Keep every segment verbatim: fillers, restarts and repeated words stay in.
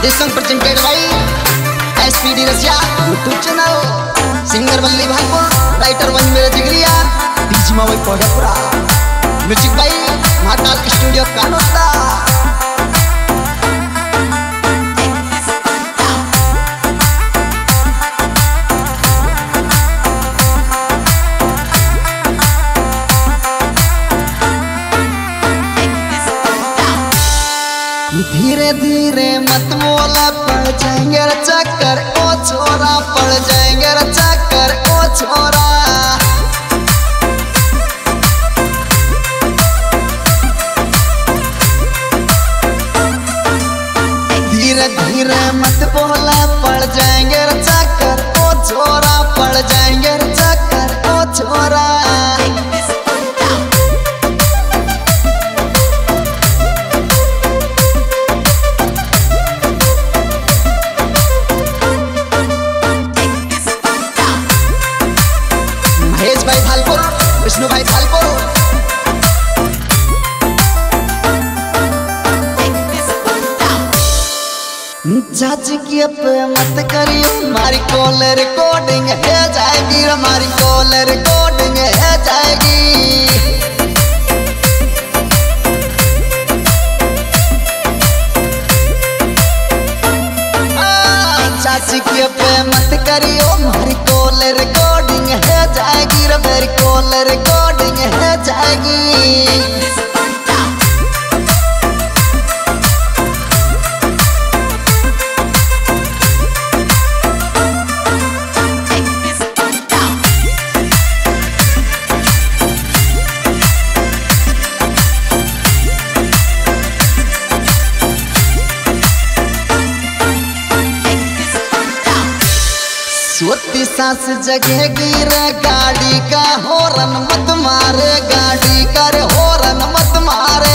This song presented by S P D Rasiya YouTube channel. Singer Valli Bhaipur, writer वन मेरे जिगरिया, बीच में वही Kodhpura. Music by Mahakal studio Kanota. धीरे धीरे मत बोला पड़ जाएंगे चक्कर ओ छोरा, पड़ जाएंगे चक्कर ओ छोरा. धीरे धीरे मत बोला पड़ जाएंगे चक्कर ओ छोरा, पड़ जाएंगे चक्कर ओ छोरा. भाई थालपुर, विष्णु भाई थालपुर. चाची की पे मत करियो, हमारी कॉल रिकॉर्डिंग है जाएगी, हमारी कॉल रिकॉर्डिंग है जाएगी. चाची की पे मत करियो, हमारी कॉल रिकॉर्डिंग है जाएगी, मेरी कॉल रिकॉर्डिंग है जाएगी. सोती सांस जगेगी रे, गाड़ी का हॉर्न मत मारे, गाड़ी का रे हॉर्न मत मारे.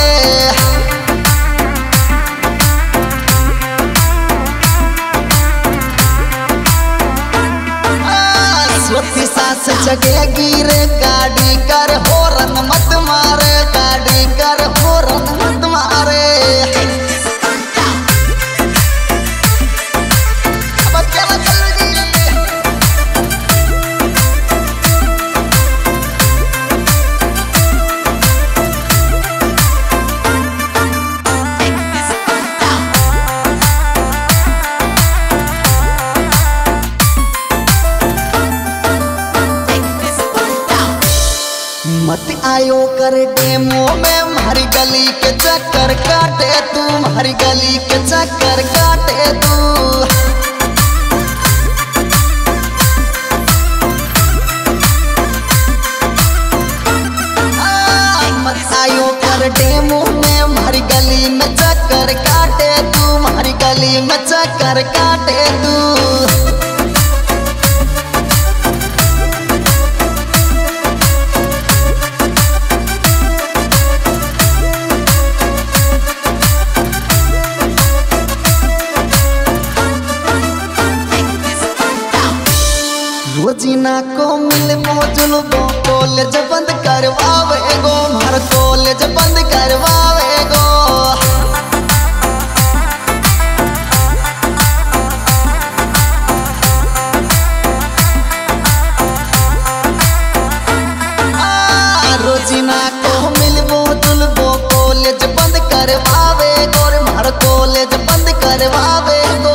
सोती सांस जगेगी रे, गाड़ी का रे हॉर्न मत मारे, गाड़ी का रे हॉर्न मत मारे. मत आयो कर डेमो में, हमारी गली के चक्कर काटे तू, हमारी गली के चक्कर काटे तू. मत आयो कर डेमो में, हमारी गली में चक्कर काटे तू, हमारी गली में चक्कर काटे तू. रोजीना को मिल मौजूल गो, कॉलेज बंद करवावे गो, हमारा कॉलेज बंद करवावे गो. रोजीना को मिल मौजूल गो, कॉलेज बंद करवावे गो, हमारा कॉलेज बंद करवावे गो.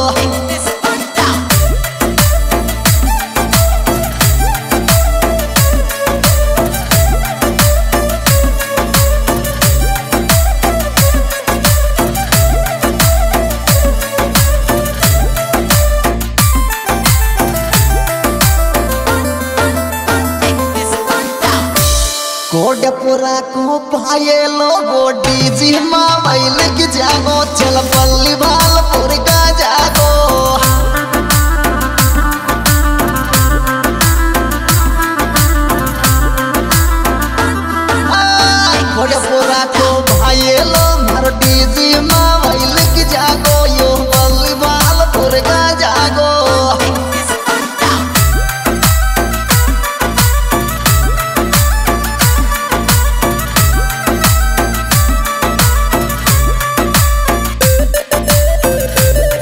कोढ़पुरा को पाए लोगो, डीजी मोबाइल की जागो, चल बल्ली भालपुर का जागो. कोढ़पुरा को पाए लो, मारो डीजी मोबाइल की जागो, यो बल्ली भालपुर का जागो. Thank you.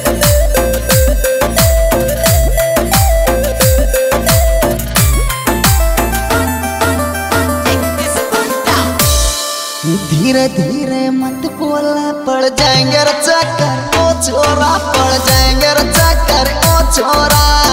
धीरे धीरे मत बोला पड़ जाएंगे रे चक्कर ओ छोरा, पड़ जाएंगे रे चक्कर ओ छोरा।